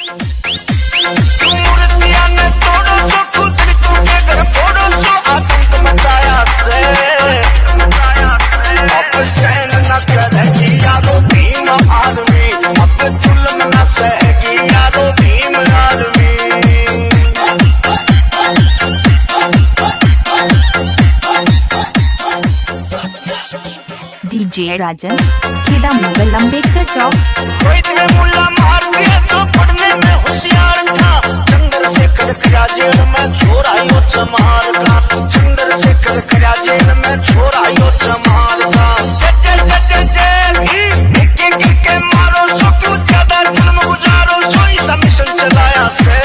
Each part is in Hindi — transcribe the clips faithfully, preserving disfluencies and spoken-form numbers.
मूर्तियां ने तोड़ो सो खुद के घर फोड़ो सो आतंक मचाया से अब सहन न करेगी यारो भीम आर्मी, अब जुल्म न सहेगी यारो भीम आर्मी। डीजे राजन खेड़ा मुगल अम्बेडकर चौक। मुल्ला मार दिया तो पढ़ने में होशियार था, चंद्रशेखर खड़ा जेल में छोरा यो चमार का, चंद्रशेखर खड़ा जेल में छोरा यो चमार का। जय जय जय जय भीम, एक एक के मारो सो क्यों ज्यादा जुल्म गुजारो सो ऐसा मिशन चलाया से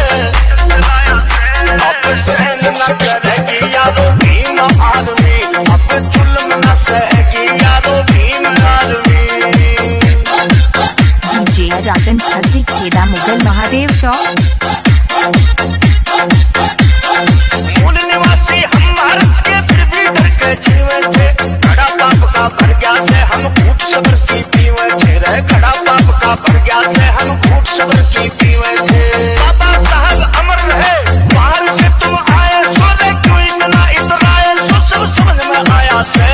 अब सहन न करेगी यारो भीम आर्मी, अब जुल्म न सहेगी यारो भीम आर्मी। डीजे राजन खत्री खेड़ा मुगल महादेव चौक। मूल निवासी हम भारत के फिर भी डर के जीवे थे, घड़ा पाप का भर गया से हम घूट सबर की पीवे थे रे, घड़ा पाप का भर गया से हम घूट सबर की पीवे थे। बाबा साहब अमर रहे बाहर से तुम आए सो रे, क्यों इतना इतराए सो सब समझ में आया से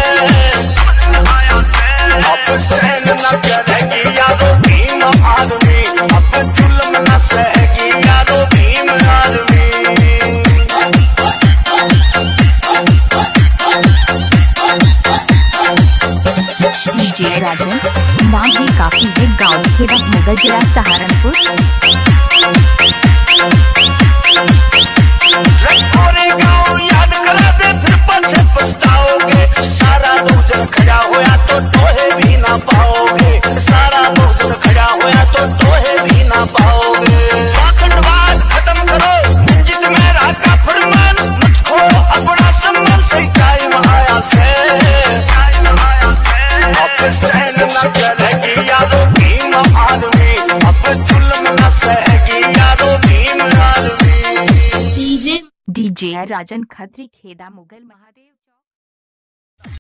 अब सहन न करेगी यारो भीम आर्मी, अब जुल्म न सहेगी यारो भीम आर्मी। डीजे राजन नाम भी काफी है गाँव खेड़ा मुगल जिला सहारनपुर। रखोरे गाँव याद करा दे फिर पछे पछताओगे, सारा बहुजन खड़ा होया तो तोहे भी ना पाओगे, सारा बहुजन खड़ा होया तो तोहे भी ना पाओगे। पाखंडवाद खत्म करो मंजिल में राका फरमान, मत खो अपना सम्मान सही टाइम आया से अब सहन न करेगी यारो भीम आर्मी, अब जुल्म न सहेगी यारो भीम आर्मी। डीजे राजन खत्री खेड़ा मुगल महादेव।